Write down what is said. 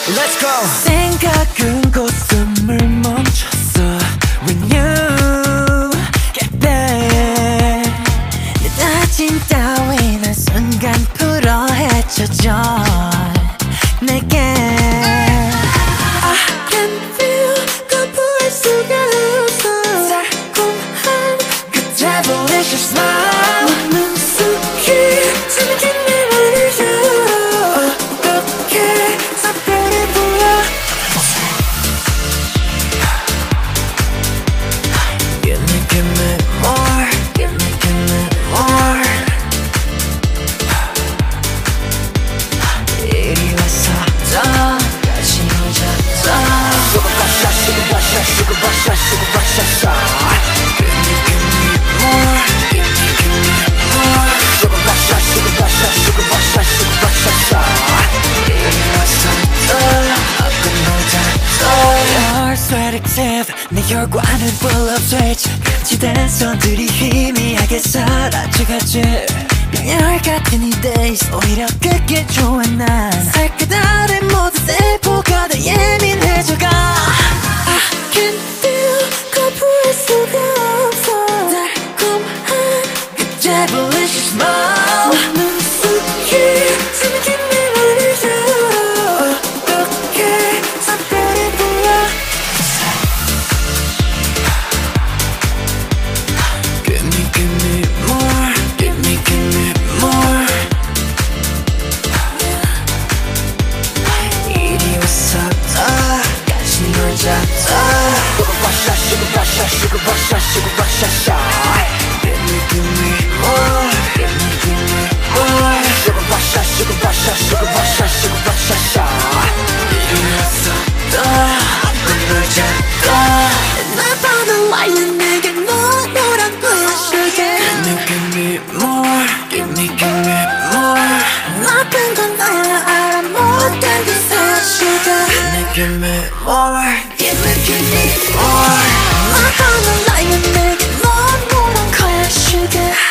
Let's go. 생각은 곧 숨을 멈췄어 When you get back 내 다짐 따윈 한순간 풀어 헤쳐져 내게 I can feel 거부할 수가 없어 달콤한 그 devilish smile 눈속이 잠긴 내 맘을 줘 어떻게 사별을 보여 Give me more Give me more 이리 와서 더 같이 오자 Sugar basha, sugar basha, sugar basha, sugar basha, sha. Give me more Give me more Sugar basha, sugar basha, sugar basha, sugar basha, sha. 이리 와서 더 끝내자 Your sweat active 내 혈관을 full of switch 감지된 손들이 희미하게 사라져가지 병열 같은 이 days 오히려 그게 좋아 난 살그다른 모든 세포가 다 예민해져가 I can feel 거부할 수가 없어 달콤한 그 devilish smile 눈속이 잠긴 내 맘을 줘 어떻게 사별을 보여 Give me more Give me more 이리 와서 더 같이 놀자 더 Sugar basha, sugar basha, sugar basha, sugar basha, sha. Give me more Give me more Sugar basha, sugar basha, sugar basha, sugar basha, sha. 이리 와서 더 놀자 더 나보다 와인 내게 뭐라고 해줄게 Give me more Give me more 나쁜 건 나야 알아 못된 게 사실까 Give me more Give me more 나보다 와인 내게 뭐라고 해줄게